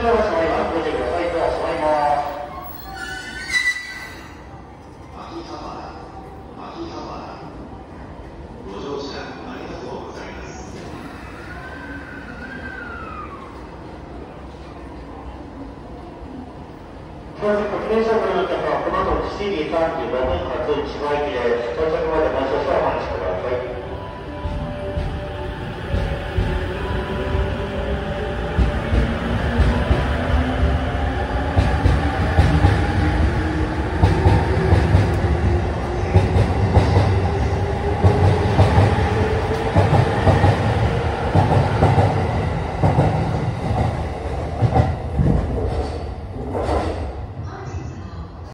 車が閉まります。ご注意ください。ドア閉まります。 秋葉原。ご乗車ありがとうございます。 到着電車ご利用の方はこの後7時35分発千葉駅で到着までご乗車をお願いします。